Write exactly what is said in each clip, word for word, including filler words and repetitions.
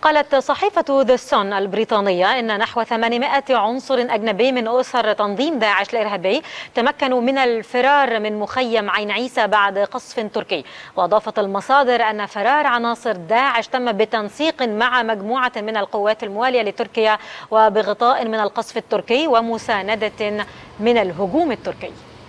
قالت صحيفة ذا سون البريطانية إن نحو ثمانمائة عنصر أجنبي من أسر تنظيم داعش الإرهابي تمكنوا من الفرار من مخيم عين عيسى بعد قصف تركي. وأضافت المصادر أن فرار عناصر داعش تم بتنسيق مع مجموعة من القوات الموالية لتركيا وبغطاء من القصف التركي ومساندة من الهجوم التركي.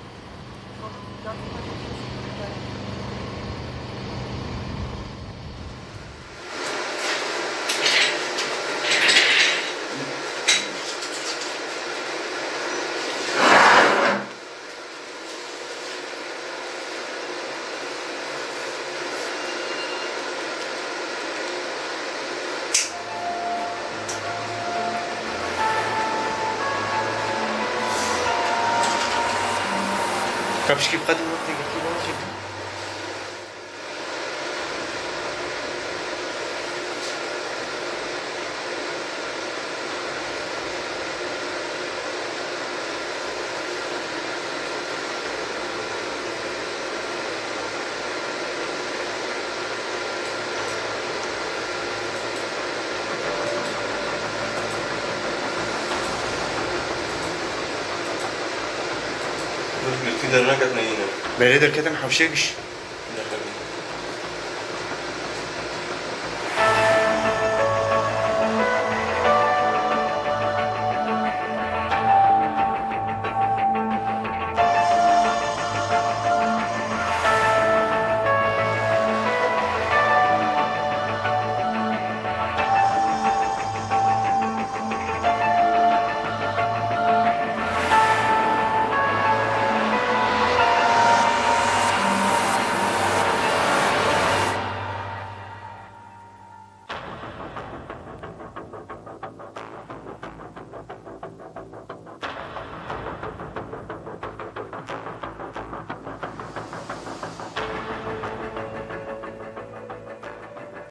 كابشكي بقدم وقت كيف في درناكة تنينة بريد الكتم حوشيكش